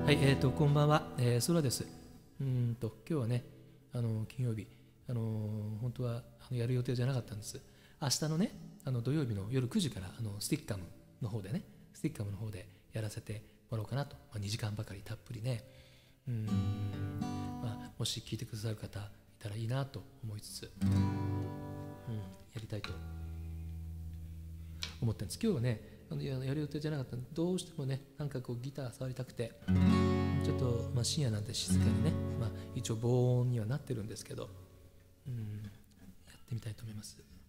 はい、こんばんは、空です。今日はね、金曜日、本当はやる予定じゃなかったんです。明日のね、土曜日の夜9時からスティッカムの方でね、スティッカムの方でやらせてもらおうかなと、2時間ばかりたっぷりね、もし聞いてくださる方いたらいいなと思いつつ、やりたいと思ったんです。今日はね、やる予定じゃなかったんで、どうしてもね、なんかこうギター触りたくて、ちょっと、深夜なんで静かにね、一応防音にはなってるんですけど、やってみたいと思います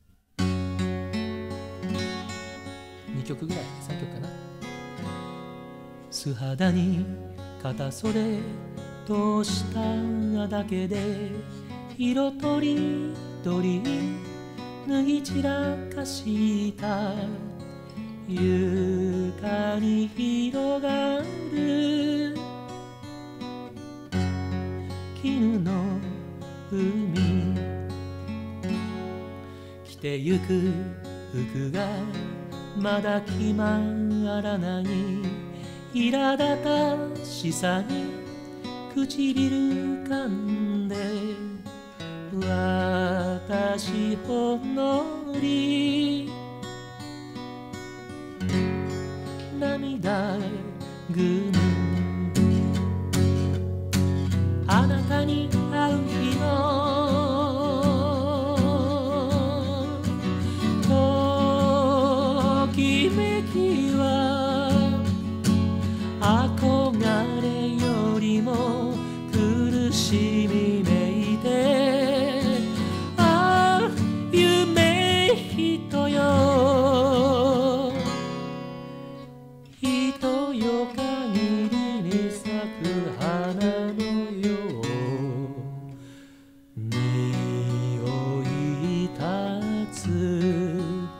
。2曲ぐらい、3曲かな。素肌に片袖としただけで色とりどり脱ぎ散らかした床に広がる絹の海、着てゆく服がまだ決まらない苛立たしさに唇噛んで私ほんのり涙ぐむあなたに会う日のときめきは憧れよりも苦しみめいてああ夢人よ人よ限りに咲く花のよう匂い立つ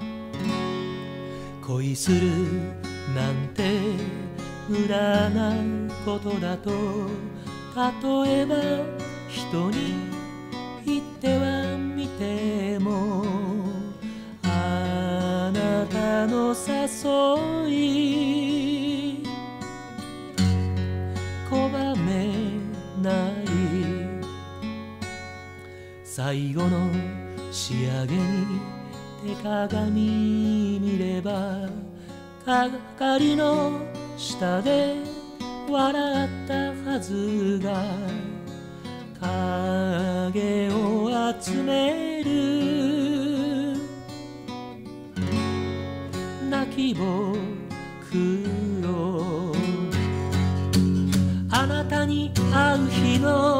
恋するなんて無駄なことだと例えば人に言ってはみてもあなたの誘い拒めない最後の仕上げに手鏡見れば係の下で笑ったはずが影を集める泣きぼくろあなたに会う日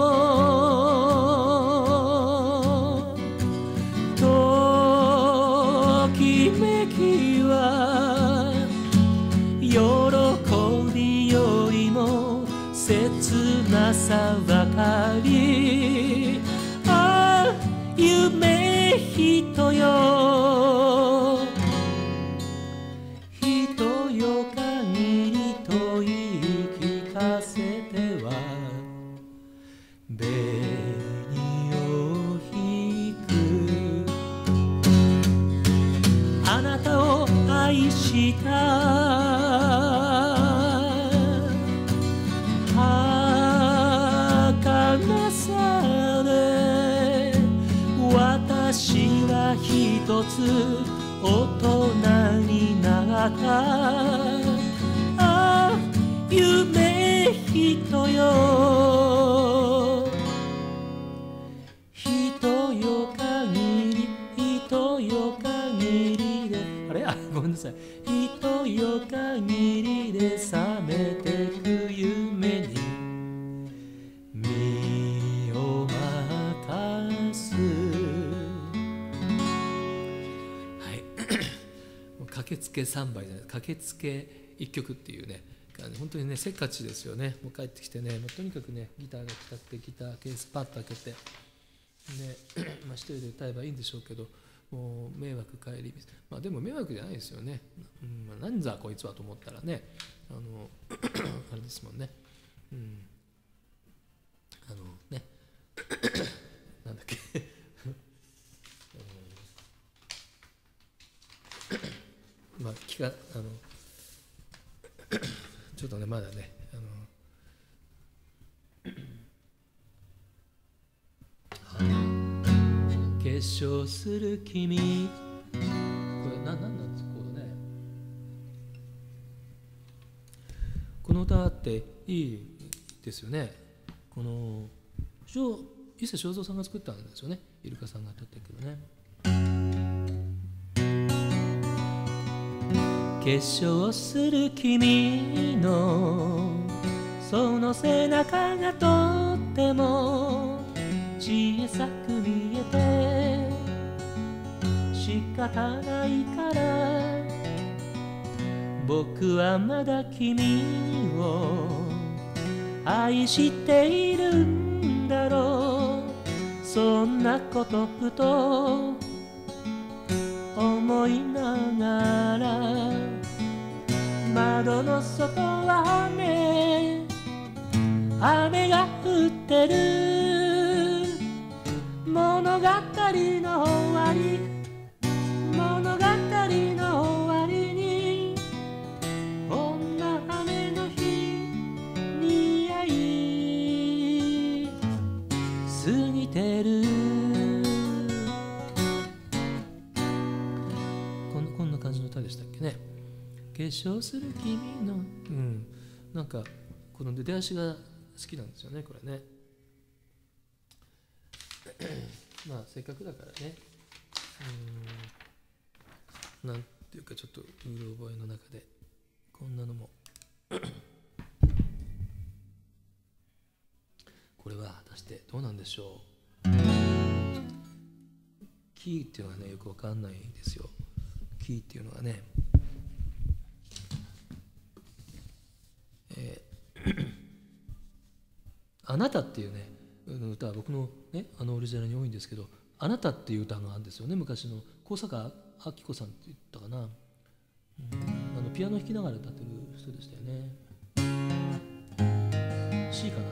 のときめきは喜びよりも切なさばかりああ夢人よ人よ限りと言い聞かせては紅を引くあなたを愛した儚さで私は一つ大人になったああ夢人よ人よ限り人よ限りであれごめんなさい人よ限りで覚めてく夢に身を任す駆けつけ3杯じゃない駆けつけ1曲っていうね本当にねせっかちですよね。もう帰ってきてねもうとにかくねギターが来たってギターケースパッと開けてね一人で歌えばいいんでしょうけどもう迷惑帰りでも迷惑じゃないですよね。なんざこいつはと思ったらねあれですもんね。なんだっけちょっとねまだね結晶する君、これなんなんですかね。この歌っていいですよね。この伊勢正三さんが作ったんですよね。イルカさんが歌ってるけどね。結晶する君のその背中がとっても小さく見えて仕方ないから、僕はまだ君を愛しているんだろう。そんなことふと思いながら、窓の外は雨が降ってる。物語の終わり、物語の終わりにこんな雨の日に会い過ぎてる。こんな感じの歌でしたっけね。結晶する君の、なんかこの出だしが好きなんですよね、これね。まあせっかくだからね、なんていうかちょっとうろ覚えの中でこんなのもこれは果たしてどうなんでしょう。キーっていうのがねよくわかんないんですよ。キーっていうのがね、あなたっていうね歌は僕のねオリジナルに多いんですけど、あなたっていう歌があるんですよね。昔の高坂明子さんって言ったかな、ピアノ弾きながら歌ってる人でしたよね。C かな。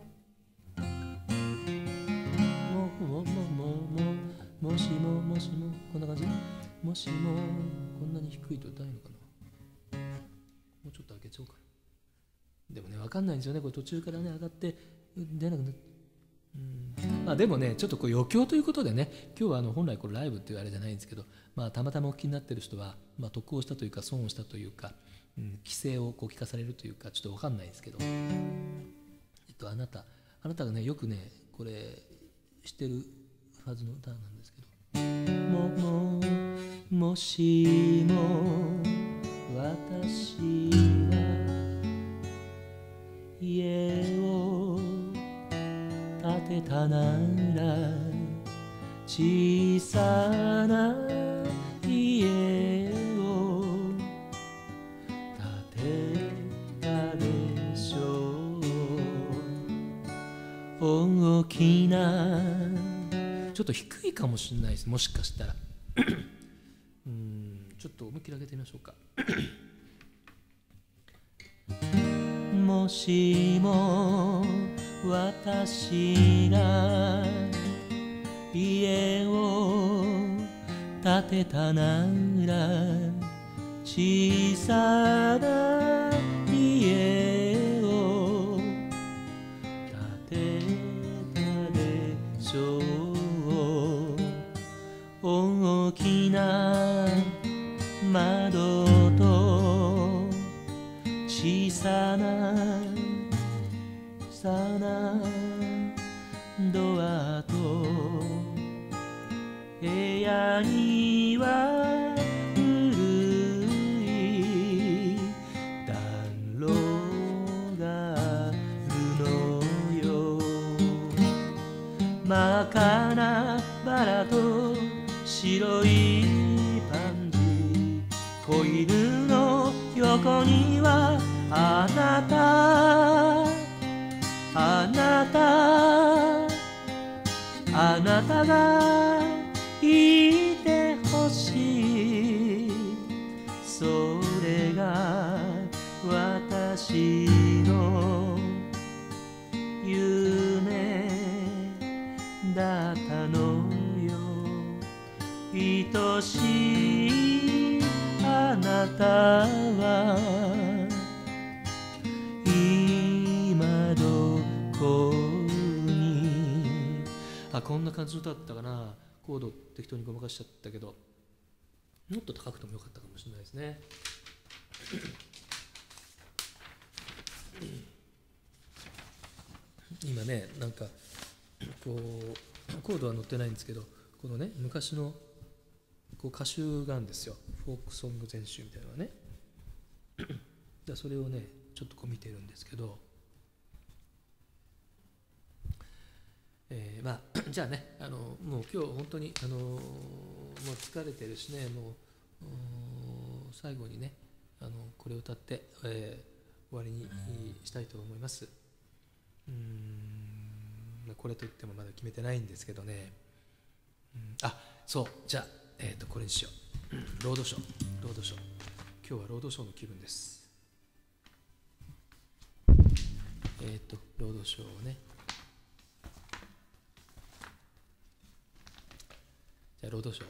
もしももしもこんな感じ。もしもこんなに低いと歌えるのかな。もうちょっと開けちゃおうかな。でもね分かんないんですよね。これ途中からね上がって出なくなって。まあでもねちょっとこう余興ということでね、今日は本来これライブっていうあれじゃないんですけど、たまたまお聞きになってる人は、得をしたというか損をしたというか、規制をこう聞かされるというかちょっと分かんないですけど、あなたがねよくねこれ知ってるはずの歌なんですけど、もしも私が家を建てたなら、小さな家を建てたでしょう。大きな、ちょっと低いかもしれないです、もしかしたらちょっと思いっきり上げてみましょうかもしも私が家を建てたなら、小さな家を建てたでしょう。大きな窓と小さなドアと部屋には古い暖炉があるのよ。真っ赤なバラと白いパンジー、子犬の横にはあなたがいてほしい。それが私の夢だったのよ。愛しいあなたは今どこに。こんな感じの歌だったかな。 コード適当にごまかしちゃったけど、もっと高くてもよかったかもしれないですね。今ね、なんかこうコードは載ってないんですけど、このね昔のこう歌集があるんですよ。フォークソング全集みたいなのね。それをねちょっとこう見てるんですけど、まあじゃあね、もう今日本当にもう疲れてるしね、もう最後にねこれを歌って、終わりにしたいと思います。これといってもまだ決めてないんですけどね。そう、じゃあ、これにしよう。ロードショー。今日はロードショーの気分です。ロードショーをね。じゃあロードショー。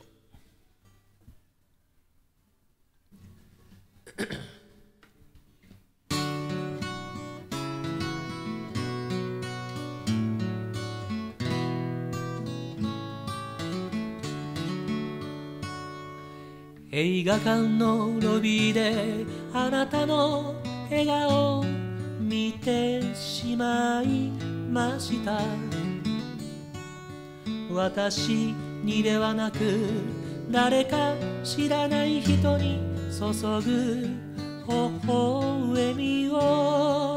映画館のロビーであなたの笑顔を見てしまいました。私にではなく誰か知らない人に注ぐ微笑みを、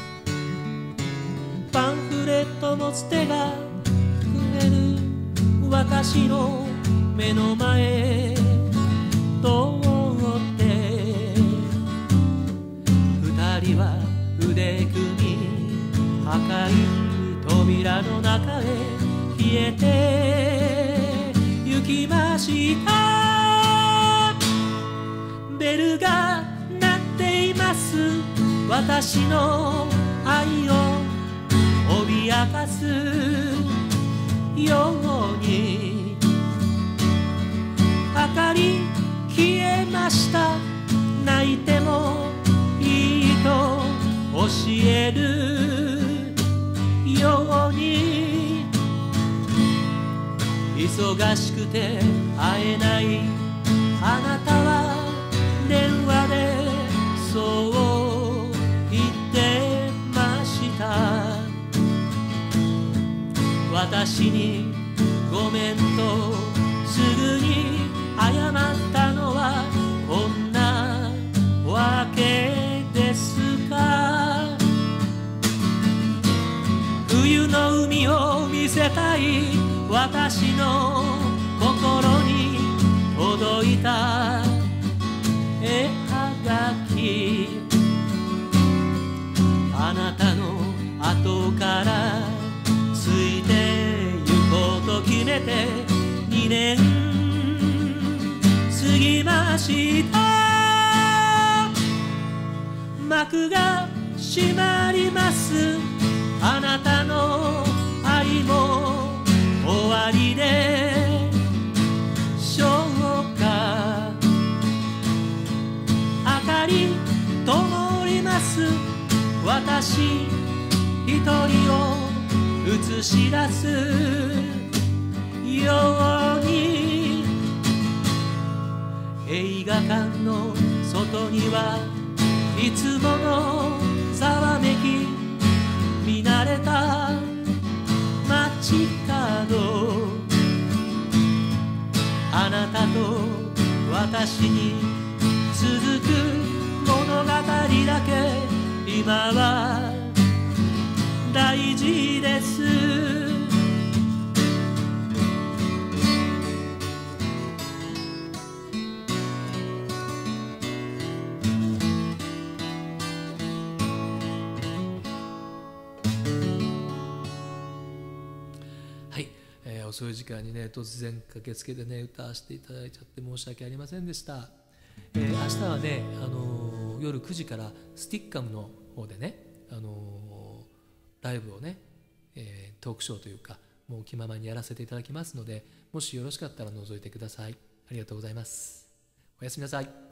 パンフレット持つ手が触れる私の目の前通って二人は腕組み赤い扉の中へ消えて行きました。ベルが鳴っています。私の愛を脅かすように。明かり消えました。泣いてもいいと教えるように。忙しくて会えないあなたは電話でそう言ってました。私にごめんとすぐに謝ったのはこんなわけですか。冬の海を見せたい私の心に届いた絵はがき。あなたの後からついて行こうと決めて2年過ぎました。幕が閉まります。あなたの愛も終わりでしょうか。明かり灯ります。私一人を映し出すように。映画館の外にはいつものざわめき、見慣れた街角。あなたと私に続く物語だけ今は大事です。遅い時間にね突然駆けつけてね歌わせていただいちゃって申し訳ありませんでした。明日はね、夜9時からスティッカムの方でね、ライブをね、トークショーというかもう気ままにやらせていただきますので、もしよろしかったら覗いてください。ありがとうございます。おやすみなさい。